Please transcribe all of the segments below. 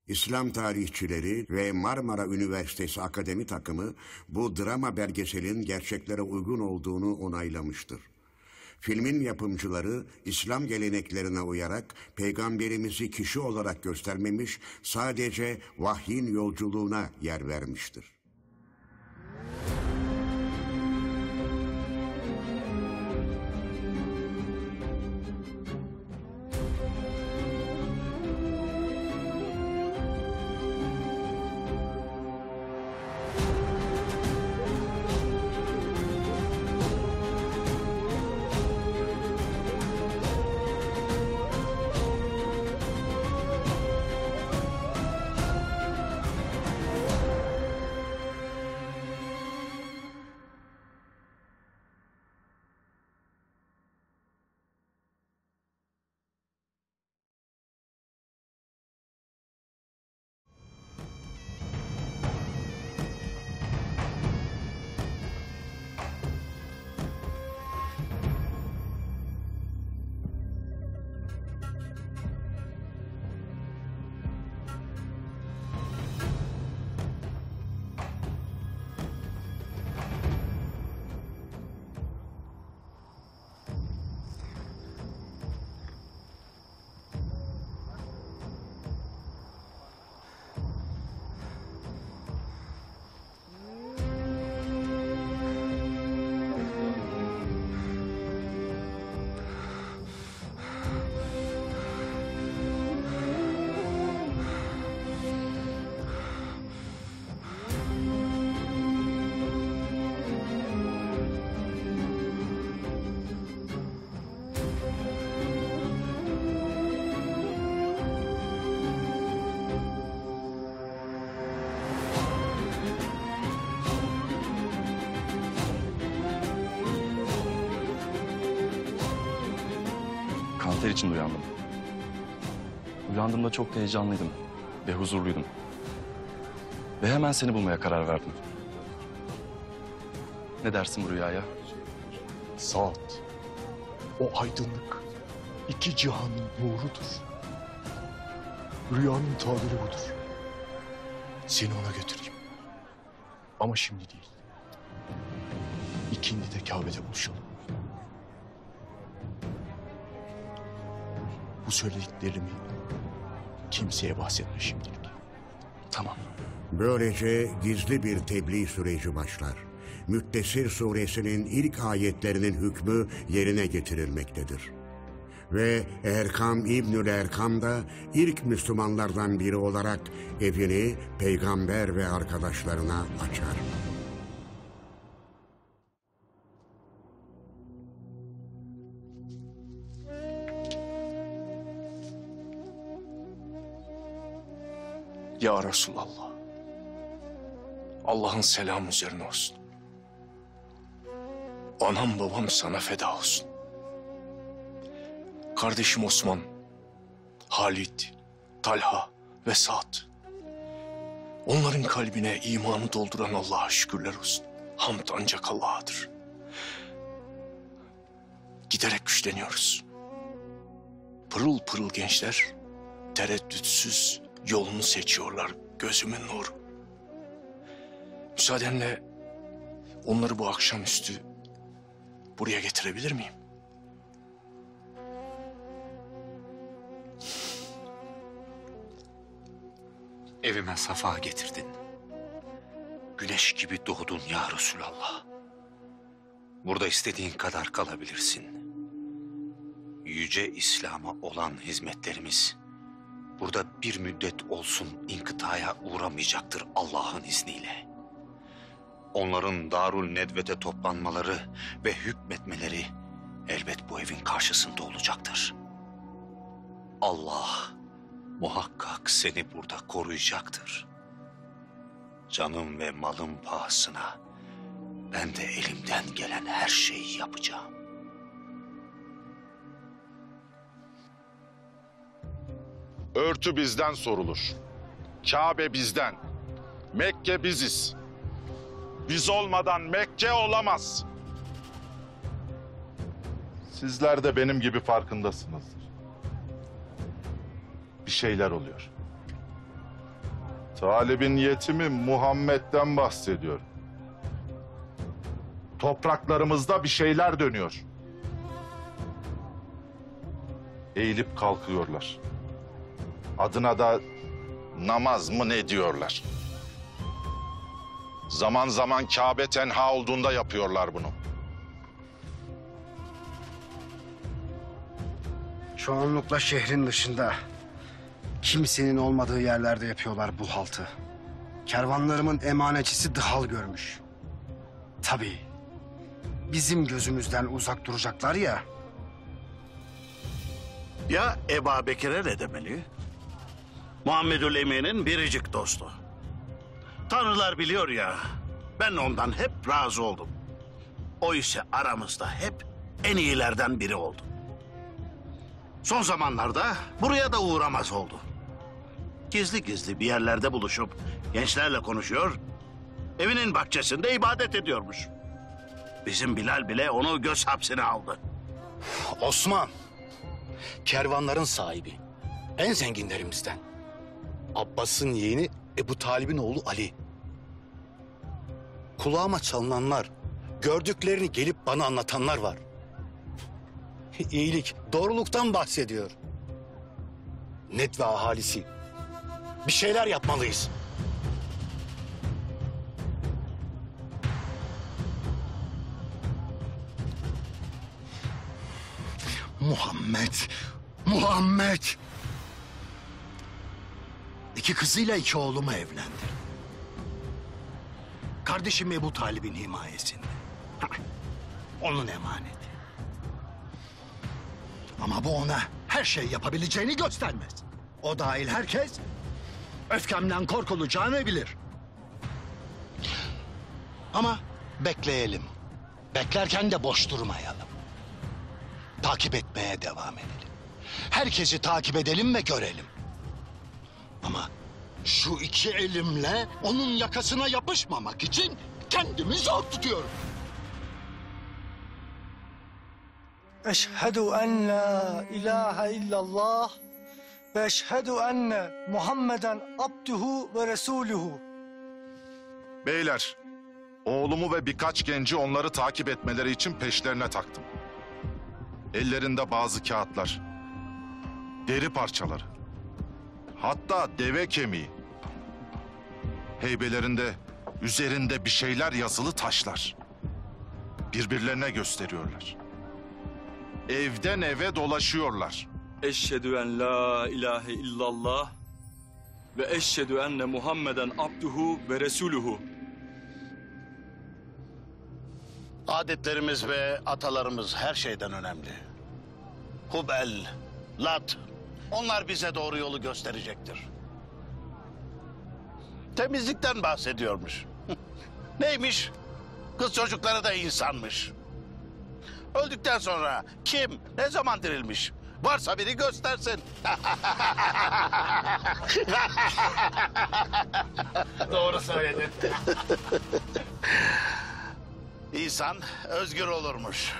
İslam tarihçileri ve Marmara Üniversitesi Akademi takımı bu drama belgeselin gerçeklere uygun olduğunu onaylamıştır. Filmin yapımcıları İslam geleneklerine uyarak peygamberimizi kişi olarak göstermemiş, sadece vahyin yolculuğuna yer vermiştir. Kanter için uyandım. Uyandığımda çok heyecanlıydım ve huzurluydum. Ve hemen seni bulmaya karar verdim. Ne dersin bu rüyaya? Saat, o aydınlık, iki cihanın nurudur. Rüyanın tabiri budur. Seni ona götüreyim. Ama şimdi değil. İkindi de Kabe'de buluşalım. Bu söylediklerimi kimseye bahsetme şimdilik. Tamam. Böylece gizli bir tebliğ süreci başlar. Müddessir suresinin ilk ayetlerinin hükmü yerine getirilmektedir. Ve Erkam İbnül Erkam da ilk Müslümanlardan biri olarak evini peygamber ve arkadaşlarına açar. Ya Resulallah, Allah'ın selamı üzerine olsun. Anam babam sana feda olsun. Kardeşim Osman, Halit, Talha ve Sa'd. Onların kalbine imanı dolduran Allah'a şükürler olsun. Hamd ancak Allah'adır. Giderek güçleniyoruz. Pırıl pırıl gençler tereddütsüz yolunu seçiyorlar, gözümün nuru. Müsaadenle onları bu akşamüstü buraya getirebilir miyim? Evime safa getirdin. Güneş gibi doğdun ya Resulallah. Burada istediğin kadar kalabilirsin. Yüce İslam'a olan hizmetlerimiz burada bir müddet olsun inkıtaya uğramayacaktır Allah'ın izniyle. Onların Darul Nedvet'e toplanmaları ve hükmetmeleri elbet bu evin karşısında olacaktır. Allah muhakkak seni burada koruyacaktır. Canım ve malım pahasına ben de elimden gelen her şeyi yapacağım. Örtü bizden sorulur. Kabe bizden. Mekke biziz. Biz olmadan Mekke olamaz. Sizler de benim gibi farkındasınızdır. Bir şeyler oluyor. Talib'in yetimi Muhammed'den bahsediyor. Topraklarımızda bir şeyler dönüyor. Eğilip kalkıyorlar. Adına da namaz mı ne diyorlar? Zaman zaman Kabe tenha olduğunda yapıyorlar bunu. Çoğunlukla şehrin dışında, kimsenin olmadığı yerlerde yapıyorlar bu haltı. Kervanlarımın emanetçisi dıhal görmüş. Tabii, bizim gözümüzden uzak duracaklar ya. Ya Ebu Bekir'e ne demeli? Muhammedül Emin'in biricik dostu. Tanrılar biliyor ya, ben ondan hep razı oldum. O ise aramızda hep en iyilerden biri oldu. Son zamanlarda buraya da uğramaz oldu. Gizli gizli bir yerlerde buluşup gençlerle konuşuyor, evinin bahçesinde ibadet ediyormuş. Bizim Bilal bile onu göz hapsine aldı. Osman, kervanların sahibi, en zenginlerimizden. Abbas'ın yeğeni Ebu Talib'in oğlu Ali. Kulağıma çalınanlar, gördüklerini gelip bana anlatanlar var. İyilik, doğruluktan bahsediyor. Nedve ahalisi, bir şeyler yapmalıyız. Muhammed. 2 kızıyla 2 oğlumu evlendi. Kardeşim Ebu Talib'in himayesinde. Onun emaneti. Ama bu ona her şey yapabileceğini göstermez. O dahil herkes öfkemden korkulacağını bilir. Ama bekleyelim. Beklerken de boş durmayalım. Takip etmeye devam edelim. Herkesi takip edelim ve görelim. Ama şu 2 elimle onun yakasına yapışmamak için kendimi zor tutuyorum. Eşhedü en la ilahe illallah ve eşhedü enne Muhammeden abduhu ve resuluhu. Beyler, oğlumu ve birkaç genci onları takip etmeleri için peşlerine taktım. Ellerinde bazı kağıtlar, deri parçaları, hatta deve kemiği. Heybelerinde, üzerinde bir şeyler yazılı taşlar. Birbirlerine gösteriyorlar. Evden eve dolaşıyorlar. Eşhedü en la ilahe illallah ve eşhedü enne Muhammeden abduhu ve resuluhu. Adetlerimiz ve atalarımız her şeyden önemli. Hubel, Lat, onlar bize doğru yolu gösterecektir. Temizlikten bahsediyormuş. Neymiş? Kız çocukları da insanmış. Öldükten sonra kim, ne zaman dirilmiş? Varsa biri göstersin. Doğru söyledin. İnsan özgür olurmuş.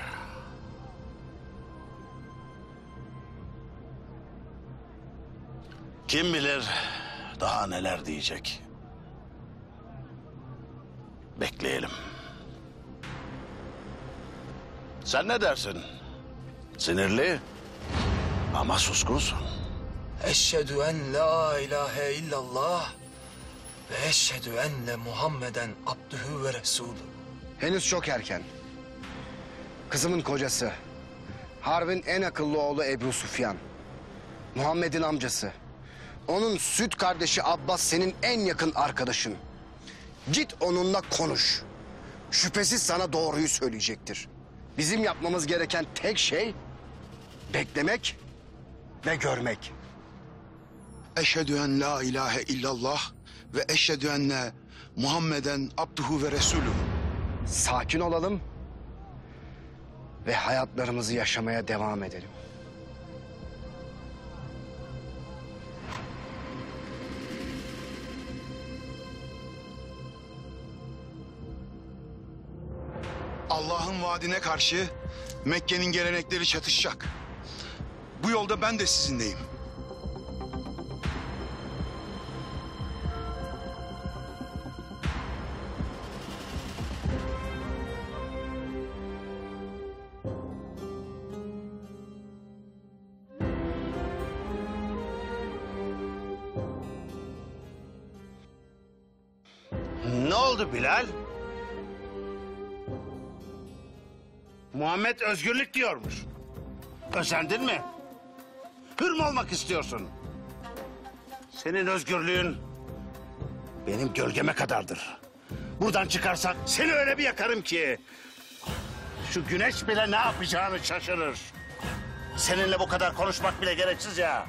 Kim bilir daha neler diyecek. Bekleyelim. Sen ne dersin? Sinirli ama suskunsun. Eşhedü en la ilahe illallah ve eşhedü enne Muhammeden abduhu ve resuluhu. Henüz çok erken. Kızımın kocası, Harbin en akıllı oğlu Ebu Süfyan, Muhammed'in amcası. Onun süt kardeşi Abbas senin en yakın arkadaşın. Git onunla konuş. Şüphesiz sana doğruyu söyleyecektir. Bizim yapmamız gereken tek şey beklemek ve görmek. Eşhedü en la ilahe illallah ve eşhedü enne Muhammeden abduhu ve resuluhu. Sakin olalım ve hayatlarımızı yaşamaya devam edelim. Allah'ın vaadine karşı Mekke'nin gelenekleri çatışacak. Bu yolda ben de sizinleyim. Ne oldu Bilal? Muhammed özgürlük diyormuş. Özendin mi? Hür mü olmak istiyorsun? Senin özgürlüğün benim gölgeme kadardır. Buradan çıkarsan seni öyle bir yakarım ki şu güneş bile ne yapacağını şaşırır. Seninle bu kadar konuşmak bile gereksiz ya.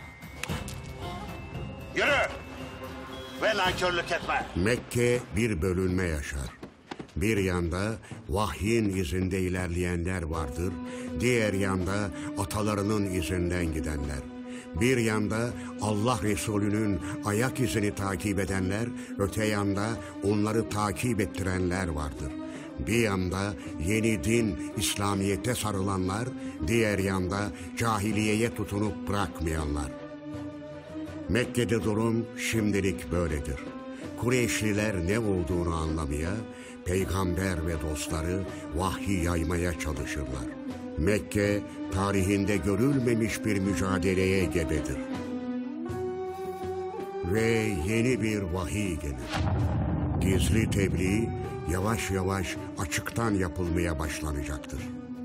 Yürü ve nankörlük etme. Mekke bir bölünme yaşar. Bir yanda vahyin izinde ilerleyenler vardır, diğer yanda atalarının izinden gidenler. Bir yanda Allah Resulü'nün ayak izini takip edenler, öte yanda onları takip ettirenler vardır. Bir yanda yeni din, İslamiyet'e sarılanlar, diğer yanda cahiliyeye tutunup bırakmayanlar. Mekke'de durum şimdilik böyledir. Kureyşliler ne olduğunu anlamaya, peygamber ve dostları vahyi yaymaya çalışırlar. Mekke, tarihinde görülmemiş bir mücadeleye gebedir. Ve yeni bir vahiy gelir. Gizli tebliğ yavaş yavaş açıktan yapılmaya başlanacaktır.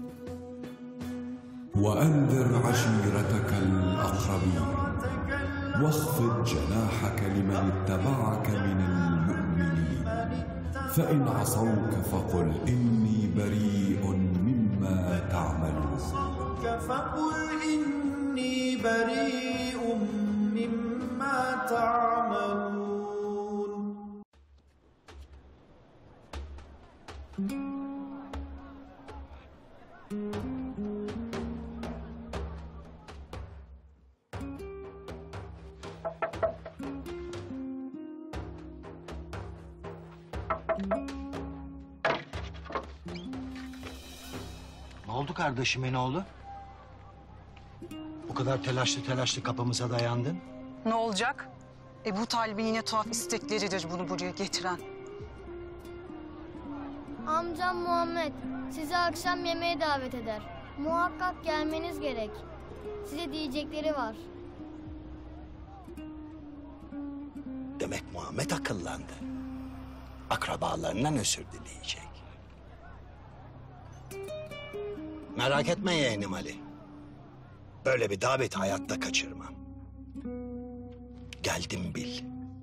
وَأَنذِرْ عَشِيرَتَكَ الْأَقْرَبِينَ وَاخْفِضْ جَنَاحَكَ لِمَنِ اتَّبَعَكَ مِنَ الْمُؤْمِنِينَ فَإِنْ عَصَوْكَ فَقُلْ إِنِّي بَرِيءٌ مِّمَّا تَعْمَلُونَ فَقُلْ إِنِّي بَرِيءٌ مِّمَّا تَعْمَلُونَ. Ne oldu kardeşimin oğlu? Bu kadar telaşlı kapımıza dayandın. Ne olacak? Ebu Talib'in yine tuhaf istekleridir bunu buraya getiren. Amcam Muhammed sizi akşam yemeğe davet eder. Muhakkak gelmeniz gerek. Size diyecekleri var. Demek Muhammed akıllandı. Akrabalarından özür dileyecek. Merak etme yeğenim Ali. Böyle bir daveti hayatta kaçırmam. Geldim bil.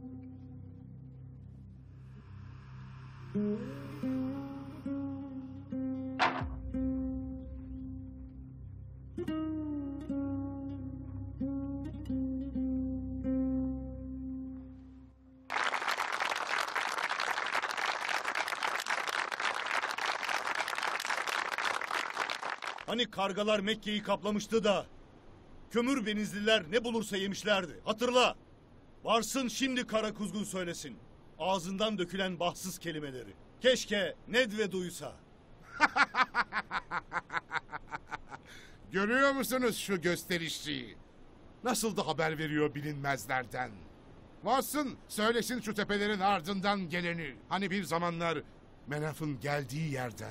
Hani kargalar Mekke'yi kaplamıştı da kömür benizliler ne bulursa yemişlerdi. Hatırla. Varsın şimdi kara kuzgun söylesin. Ağzından dökülen bahtsız kelimeleri. Keşke Nedve duysa. Görüyor musunuz şu gösterişçiyi? Nasıl da haber veriyor bilinmezlerden. Varsın söylesin şu tepelerin ardından geleni. Hani bir zamanlar Menaf'ın geldiği yerden.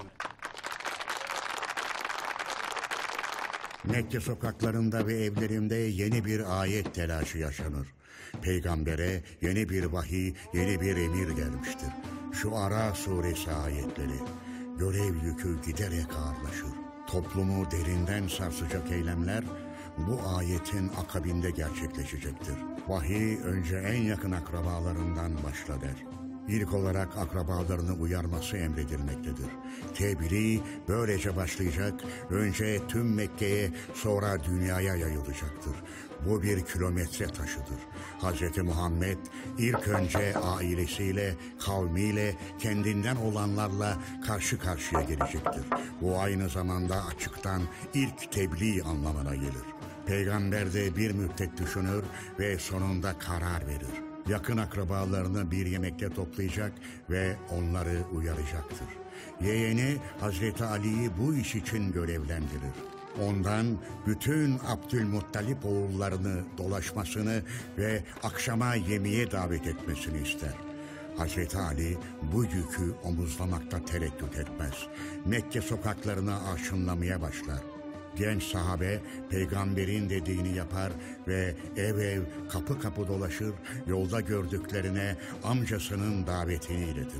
Mekke sokaklarında ve evlerinde yeni bir ayet telaşı yaşanır. Peygambere yeni bir vahiy, yeni bir emir gelmiştir. Şuara suresi ayetleri. Görev yükü giderek ağırlaşır. Toplumu derinden sarsacak eylemler bu ayetin akabinde gerçekleşecektir. Vahiy önce en yakın akrabalarından başla der. İlk olarak akrabalarını uyarması emredilmektedir. Tebliğ böylece başlayacak, önce tüm Mekke'ye, sonra dünyaya yayılacaktır. Bu bir kilometre taşıdır. Hz. Muhammed ilk önce ailesiyle, kavmiyle, kendinden olanlarla karşı karşıya gelecektir. Bu aynı zamanda açıktan ilk tebliğ anlamına gelir. Peygamber de bir müddet düşünür ve sonunda karar verir. Yakın akrabalarını bir yemekte toplayacak ve onları uyaracaktır. Yeğeni Hazreti Ali'yi bu iş için görevlendirir. Ondan bütün Abdülmuttalip oğullarını dolaşmasını ve akşama yemeğe davet etmesini ister. Hazreti Ali bu yükü omuzlamakta tereddüt etmez. Mekke sokaklarını arşınlamaya başlar. Genç sahabe peygamberin dediğini yapar ve ev ev kapı kapı dolaşır, yolda gördüklerine amcasının davetini iletir.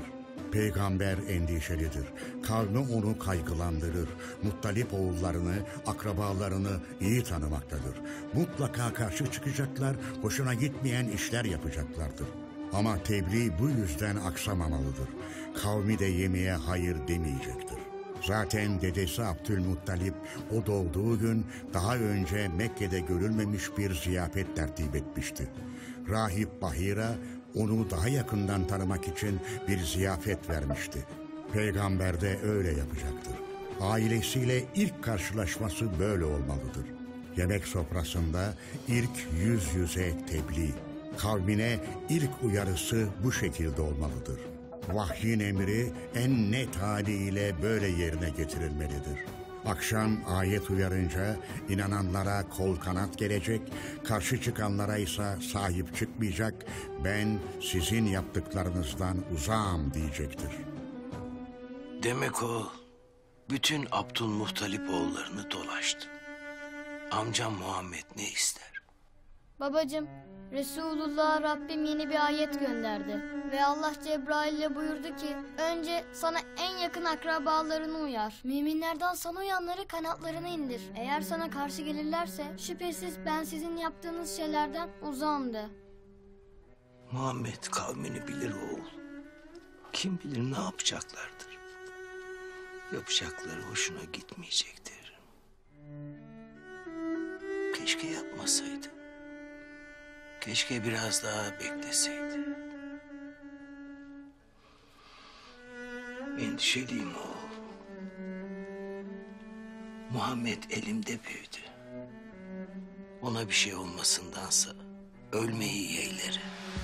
Peygamber endişelidir. Kavmi onu kaygılandırır. Muttalip oğullarını, akrabalarını iyi tanımaktadır. Mutlaka karşı çıkacaklar, hoşuna gitmeyen işler yapacaklardır. Ama tebliğ bu yüzden aksamamalıdır. Kavmi de yemeğe hayır demeyecektir. Zaten dedesi Abdülmuttalip o doğduğu gün daha önce Mekke'de görülmemiş bir ziyafet tertip etmişti. Rahip Bahira onu daha yakından tanımak için bir ziyafet vermişti. Peygamber de öyle yapacaktır. Ailesiyle ilk karşılaşması böyle olmalıdır. Yemek sofrasında ilk yüz yüze tebliğ. Kavmine ilk uyarısı bu şekilde olmalıdır. Vahyin emri en net haliyle böyle yerine getirilmelidir. Akşam ayet uyarınca inananlara kol kanat gelecek, karşı çıkanlara ise sahip çıkmayacak, ben sizin yaptıklarınızdan uzağım diyecektir. Demek o bütün Abdülmuttalip oğullarını dolaştı. Amcam Muhammed ne ister? Babacığım, Resulullah Rabbim yeni bir ayet gönderdi. Ve Allah Cebrail'le buyurdu ki, önce sana en yakın akrabalarını uyar. Müminlerden sana uyanları kanatlarını indir. Eğer sana karşı gelirlerse şüphesiz ben sizin yaptığınız şeylerden uzağımdı. Muhammed kavmini bilir oğul. Kim bilir ne yapacaklardır. Yapacakları hoşuna gitmeyecektir. Keşke yapmasaydı. Keşke biraz daha bekleseydi. Endişeliyim oğul. Muhammed elimde büyüdü. Ona bir şey olmasındansa ölmeyi yeğlerim.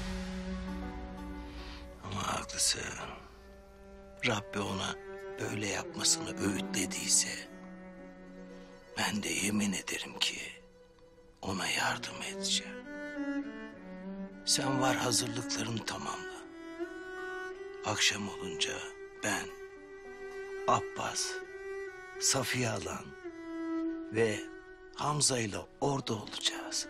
Ama haklısın. Rabbi ona böyle yapmasını öğütlediyse ben de yemin ederim ki ona yardım edeceğim. Sen var hazırlıklarını tamamla. Akşam olunca ben, Abbas, Safiye Alan ve Hamza ile orada olacağız.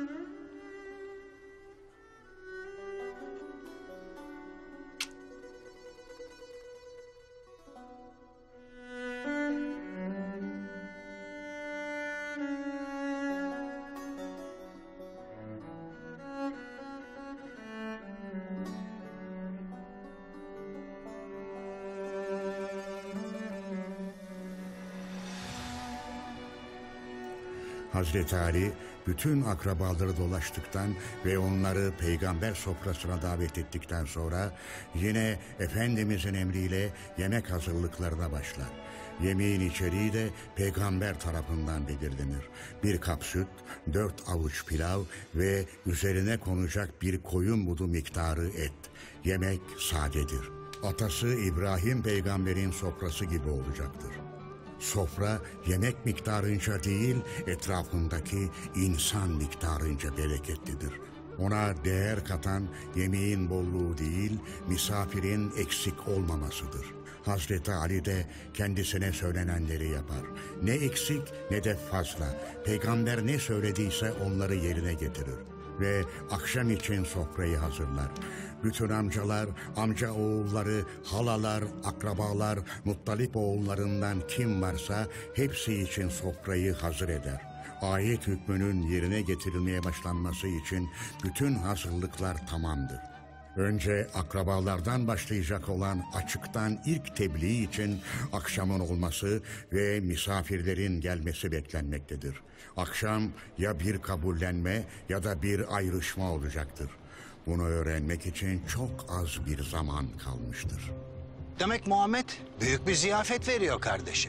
Hazreti Ali bütün akrabaları dolaştıktan ve onları peygamber sofrasına davet ettikten sonra yine Efendimizin emriyle yemek hazırlıklarına başlar. Yemeğin içeriği de peygamber tarafından belirlenir. 1 kap süt, 4 avuç pilav ve üzerine konacak bir koyun budu miktarı et. Yemek sadedir. Atası İbrahim peygamberin sofrası gibi olacaktır. Sofra yemek miktarınca değil, etrafındaki insan miktarınca bereketlidir. Ona değer katan yemeğin bolluğu değil, misafirin eksik olmamasıdır. Hazreti Ali de kendisine söylenenleri yapar. Ne eksik ne de fazla. Peygamber ne söylediyse onları yerine getirir. Ve akşam için sofrayı hazırlar. Bütün amcalar, amca oğulları, halalar, akrabalar, Muttalip oğullarından kim varsa hepsi için sofrayı hazır eder. Ayet hükmünün yerine getirilmeye başlanması için bütün hazırlıklar tamamdır. Önce akrabalardan başlayacak olan açıktan ilk tebliğ için akşamın olması ve misafirlerin gelmesi beklenmektedir. Akşam ya bir kabullenme ya da bir ayrışma olacaktır. Bunu öğrenmek için çok az bir zaman kalmıştır. Demek Muhammed büyük bir ziyafet veriyor kardeşim.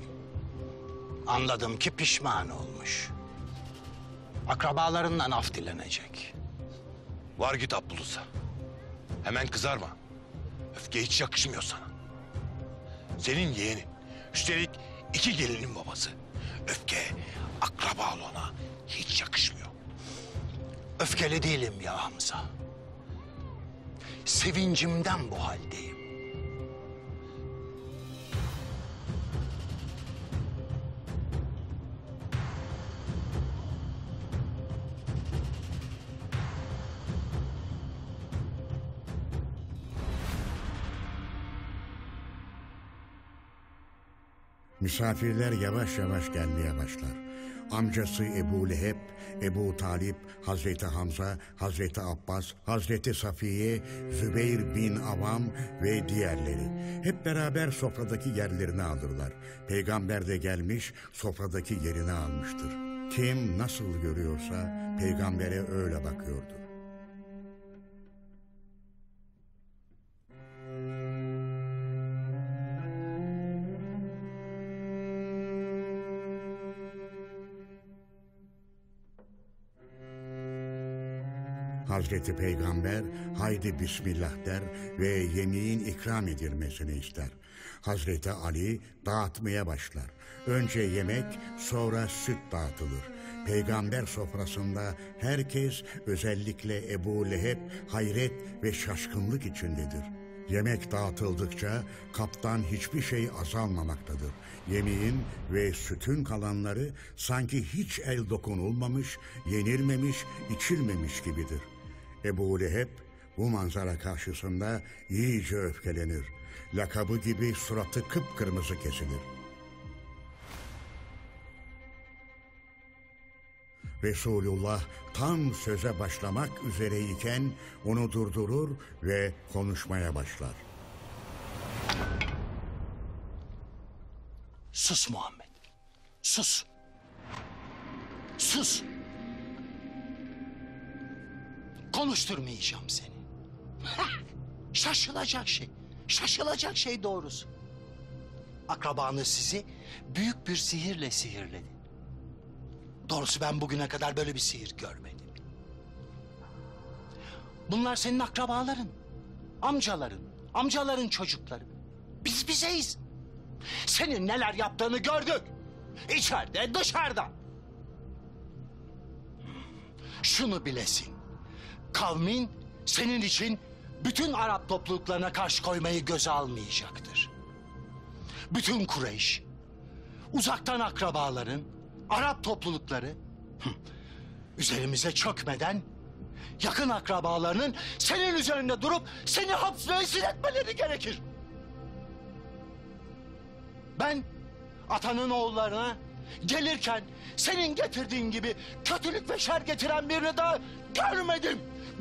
Anladım ki pişman olmuş. Akrabalarından af dilenecek. Var git Abdülüsa. Hemen kızarma. Öfke hiç yakışmıyor sana. Senin yeğenin. Üstelik 2 gelinin babası. Öfke akrabalığına hiç yakışmıyor. Öfkeli değilim ya Hamza. Sevincimden bu haldeyim. Misafirler yavaş yavaş gelmeye başlar. Amcası Ebu Leheb, Ebu Talip, Hazreti Hamza, Hazreti Abbas, Hazreti Safiye, Zübeyir bin Avam ve diğerleri. Hep beraber sofradaki yerlerini alırlar. Peygamber de gelmiş, sofradaki yerini almıştır. Kim nasıl görüyorsa peygambere öyle bakıyordu. Hazreti Peygamber haydi bismillah der ve yemeğin ikram edilmesini ister. Hazreti Ali dağıtmaya başlar. Önce yemek, sonra süt dağıtılır. Peygamber sofrasında herkes, özellikle Ebu Leheb, hayret ve şaşkınlık içindedir. Yemek dağıtıldıkça kaptan hiçbir şey azalmamaktadır. Yemeğin ve sütün kalanları sanki hiç el dokunulmamış, yenilmemiş, içilmemiş gibidir. Ebu Leheb bu manzara karşısında iyice öfkelenir. Lakabı gibi suratı kıpkırmızı kesilir. Resulullah tam söze başlamak üzereyken onu durdurur ve konuşmaya başlar. Sus Muhammed. Sus. Sus. Konuşturmayacağım seni. Şaşılacak şey. Şaşılacak şey doğrusu. Akrabanız sizi büyük bir sihirle sihirledi. Doğrusu ben bugüne kadar böyle bir sihir görmedim. Bunlar senin akrabaların, amcaların çocukları. Biz bizeyiz. Senin neler yaptığını gördük. İçeride, dışarıda. Şunu bilesin. Kavmin senin için bütün Arap topluluklarına karşı koymayı göze almayacaktır. Bütün Kureyş, uzaktan akrabaların, Arap toplulukları üzerimize çökmeden yakın akrabalarının senin üzerinde durup seni hapse esir etmeleri gerekir. Ben atanın oğullarına gelirken senin getirdiğin gibi kötülük ve şer getiren birini daha görmedim.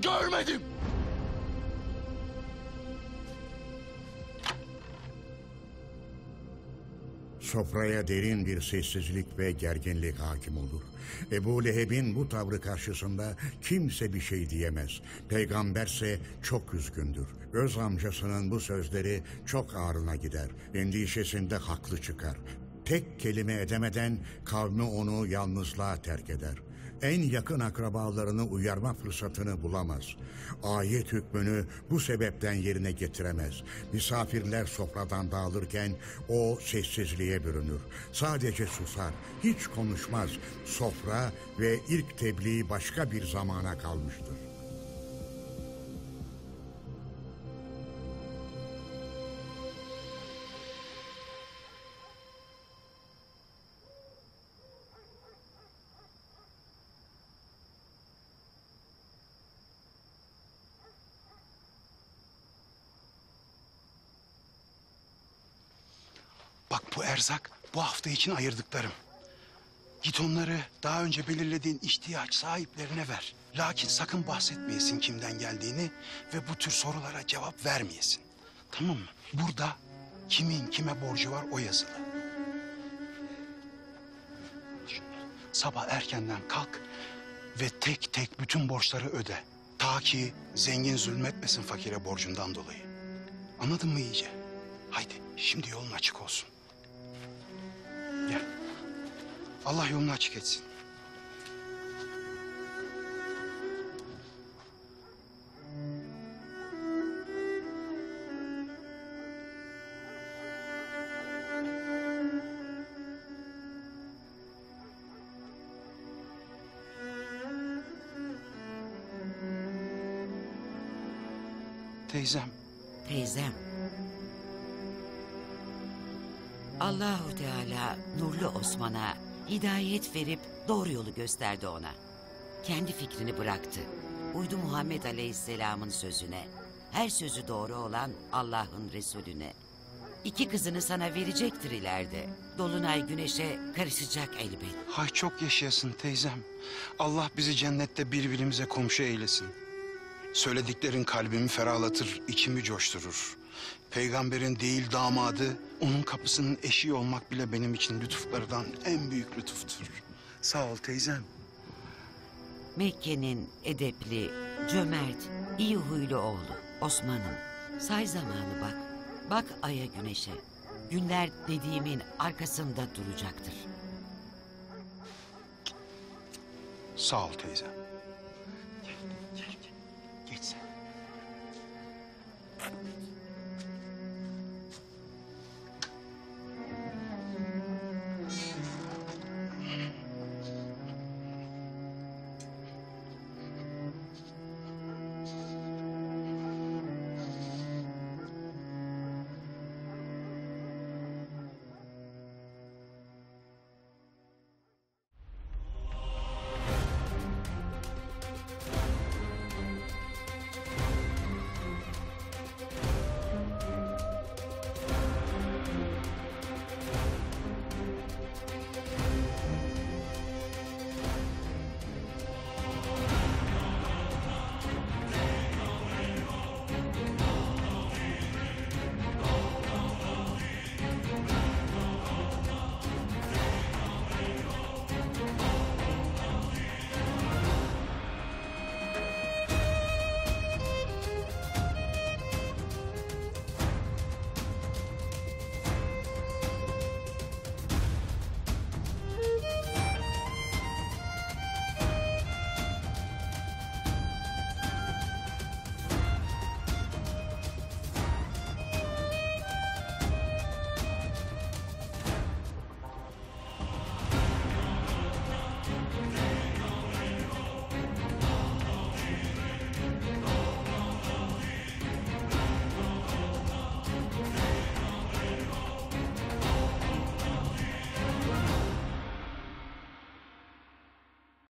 Sofraya derin bir sessizlik ve gerginlik hakim olur. Ebu Leheb'in bu tavrı karşısında kimse bir şey diyemez. Peygamberse çok üzgündür. Öz amcasının bu sözleri çok ağrına gider. Endişesinde haklı çıkar. Tek kelime edemeden kavmi onu yalnızlığa terk eder. En yakın akrabalarını uyarma fırsatını bulamaz. Ayet hükmünü bu sebepten yerine getiremez. Misafirler sofradan dağılırken o sessizliğe bürünür. Sadece susar, hiç konuşmaz. Sofra ve ilk tebliğ başka bir zamana kalmıştır. Bak bu erzak bu hafta için ayırdıklarım. Git onları daha önce belirlediğin ihtiyaç sahiplerine ver. Lakin sakın bahsetmeyesin kimden geldiğini ve bu tür sorulara cevap vermeyesin. Tamam mı? Burada kimin kime borcu var o yazılı. Sabah erkenden kalk ve tek tek bütün borçları öde. Ta ki zengin zulmetmesin fakire borcundan dolayı. Anladın mı iyice? Haydi şimdi yolun açık olsun. Gel. Allah yolunu açık etsin. Teyzem. Teyzem. Allahu Teala Nurlu Osman'a hidayet verip doğru yolu gösterdi ona. Kendi fikrini bıraktı. Uydu Muhammed Aleyhisselam'ın sözüne. Her sözü doğru olan Allah'ın Resulüne. İki kızını sana verecektir ileride. Dolunay güneşe karışacak elbet. Hay çok yaşayasın teyzem. Allah bizi cennette birbirimize komşu eylesin. Söylediklerin kalbimi ferahlatır, içimi coşturur. Peygamberin değil damadı, onun kapısının eşiği olmak bile benim için lütuflardan en büyük lütuftur. Sağ ol teyzem. Mekke'nin edepli, cömert, iyi huylu oğlu Osman'ım. Say zamanı bak. Bak aya güneşe. Günler dediğimin arkasında duracaktır. Sağ ol teyzem.